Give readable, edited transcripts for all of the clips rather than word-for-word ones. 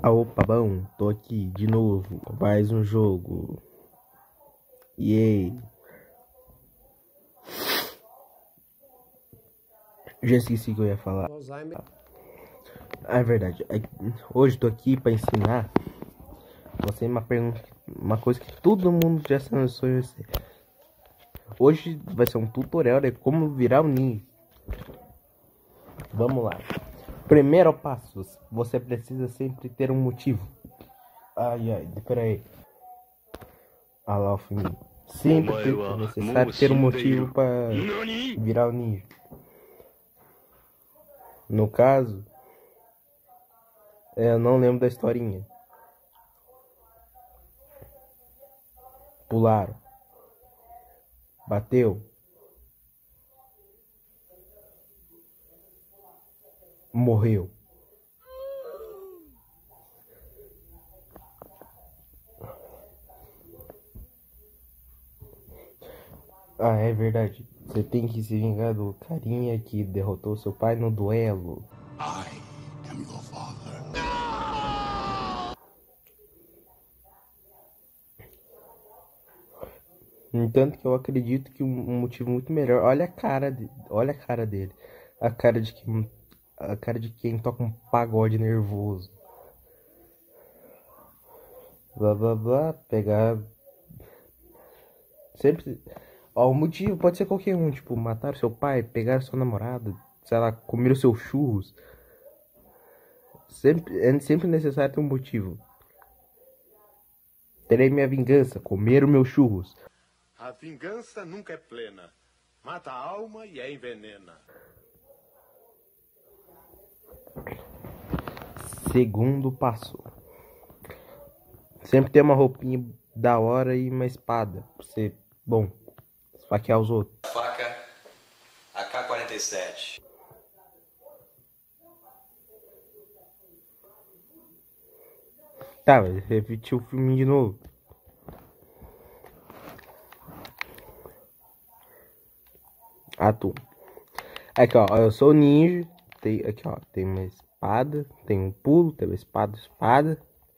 Ah, opa, bom, tô aqui de novo, mais um jogo. Yay! Já esqueci o que eu ia falar. Ah, é verdade. Hoje tô aqui pra ensinar você uma coisa que todo mundo já sabe sobre você. Hoje vai ser um tutorial de como virar um ninja. Vamos lá. Primeiro passo, você precisa sempre ter um motivo. Ai, pera aí. Ah lá, o fim. Sempre é necessário ter um motivo para virar um ninja. No caso, eu não lembro da historinha. Pularam. Bateu. Morreu. Ah, é verdade. Você tem que se vingar do carinha que derrotou seu pai no duelo. I am your father. No entanto, que eu acredito que um motivo muito melhor. Olha a cara olha a cara dele. A cara de quem toca um pagode nervoso. Blá blá blá, pegar. Sempre. Ó, o motivo pode ser qualquer um, tipo, matar seu pai, pegar sua namorada, sei lá, comer os seus churros. É sempre necessário ter um motivo. Terei minha vingança, comer os meus churros. A vingança nunca é plena. Mata a alma e a envenena. Segundo passo. Sempre ter uma roupinha da hora e uma espada. Pra você, bom, esfaquear os outros. Faca AK-47. Tá, vai repetir o filme de novo. Aqui, ó, eu sou ninja. Aqui, ó, tem uma espada, tem um pulo, tem uma espada.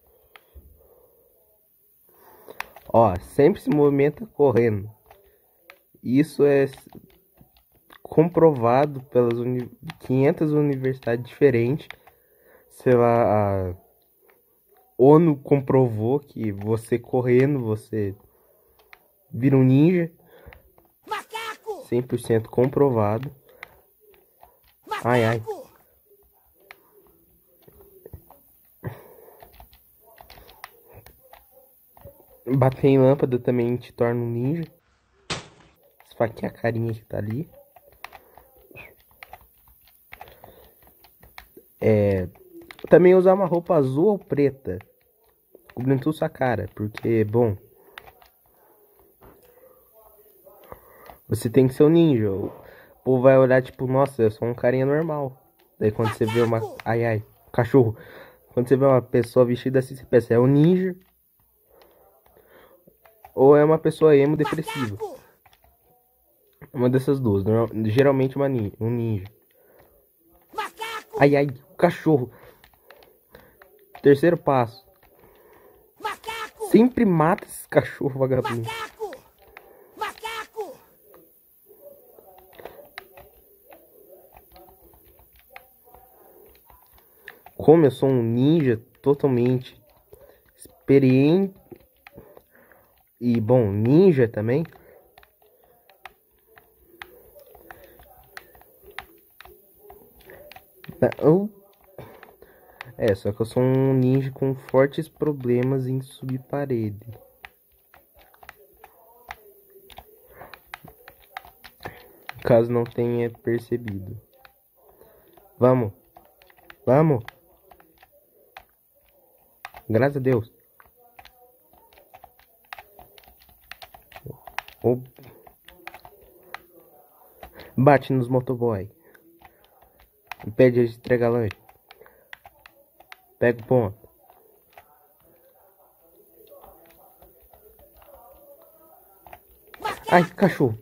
Ó, sempre se movimenta correndo. Isso é comprovado pelas 500 universidades diferentes. Sei lá, a ONU comprovou que você correndo, você vira um ninja. 100% comprovado. Ai. Bater em lâmpada também te torna um ninja. Esfaquear a carinha que tá ali. Também usar uma roupa azul ou preta, cobrindo toda sua cara, porque, bom, você tem que ser um ninja. O povo vai olhar tipo, nossa, eu sou um carinha normal. Daí quando você vê uma... Ai, cachorro. Quando você vê uma pessoa vestida assim, você pensa, é um ninja ou é uma pessoa emo depressiva. Uma dessas duas, geralmente um ninja. Ai, cachorro. Terceiro passo. Sempre mata esse cachorro vagabundo. Como eu sou um ninja totalmente experiente e bom, ninja também. Só que eu sou um ninja com fortes problemas em subir parede. Caso não tenha percebido. Vamos. Graças a Deus. Bate nos motoboy. Pede eles entregar lanche. Pega o ponto. Ai, cachorro.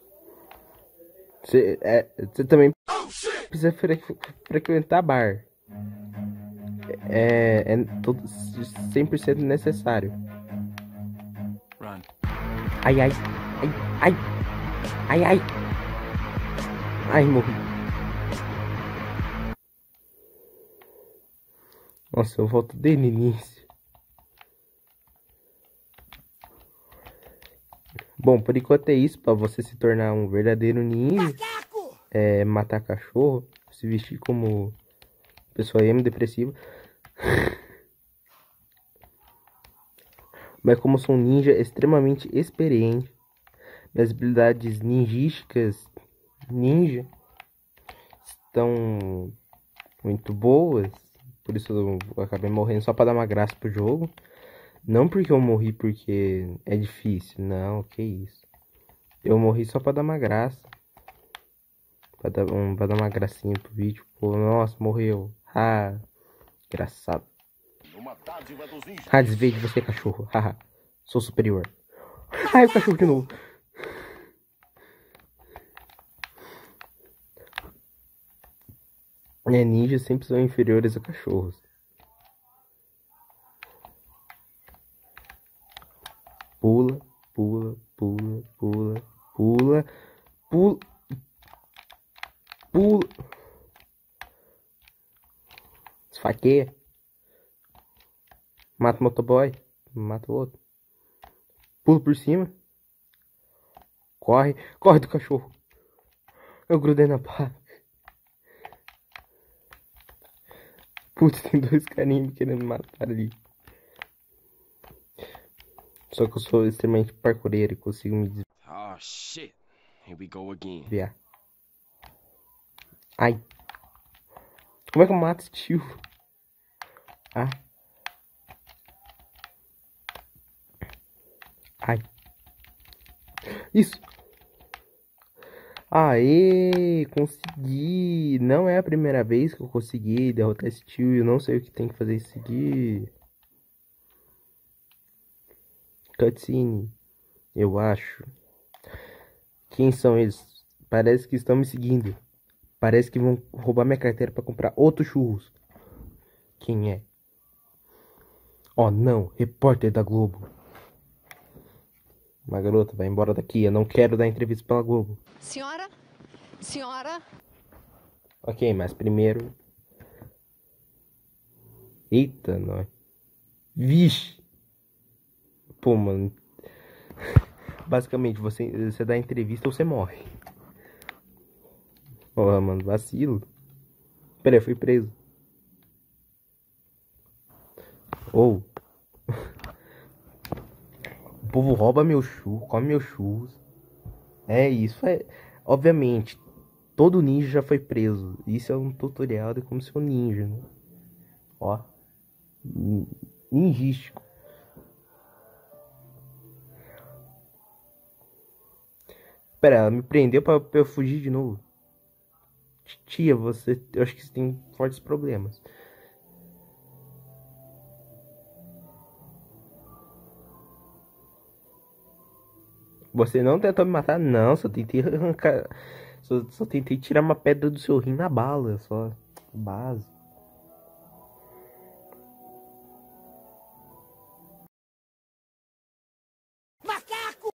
Você também precisa frequentar bar. É todo 100% necessário. Run. Ai, ai, ai, ai, ai, ai. Ai, morri. Nossa, eu volto desde o início. Bom, por enquanto é isso. Pra você se tornar um verdadeiro ninja, é matar cachorro, se vestir como pessoa emo-depressiva. Mas como sou um ninja extremamente experiente, minhas habilidades ninjísticas ninja estão muito boas. Por isso eu acabei morrendo só pra dar uma graça pro jogo. Não porque eu morri porque é difícil. Não, que isso. Eu morri só pra dar uma graça. Pra dar uma gracinha pro vídeo. Pô, nossa, morreu. Ah, engraçado. Ah, desviei de você, cachorro. Haha, sou superior. Ai, o cachorro de novo. Ninjas sempre são inferiores a cachorros. Pula, pula, pula, pula, pula, pula, pula. Esfaqueia. Mata o motoboy. Mata o outro. Pula por cima. Corre. Corre do cachorro. Eu grudei na placa. Putz, tem dois carinhos querendo me matar ali. Só que eu sou extremamente parkoureiro e consigo me desviar. Oh shit. Here we go again. Ai. Como é que eu mato esse tio? Ah. Ai. Isso. Aê, consegui. Não é a primeira vez que eu consegui derrotar esse tio e eu não sei o que tem que fazer em seguir. Cutscene, eu acho. Quem são eles? Parece que estão me seguindo. Parece que vão roubar minha carteira para comprar outros churros. Quem é? Oh não, repórter da Globo. Uma garota, vai embora daqui. Eu não quero dar entrevista pela Globo. Senhora? Senhora? Ok, mas primeiro... Eita, nós. Vixe. Pô, mano. Basicamente, você dá entrevista ou você morre. Ó, mano, vacilo. Peraí, eu fui preso. Ou... O povo rouba meu churro, come meus churros. É isso, é... Obviamente, todo ninja já foi preso. Isso é um tutorial de como ser um ninja, né? Ó. Ninjístico. Pera, ela me prendeu pra eu fugir de novo. Tia, você... Eu acho que você tem fortes problemas. Você não tentou me matar? Não, só tentei arrancar... Só tentei tirar uma pedra do seu rim na bala, só. Básico.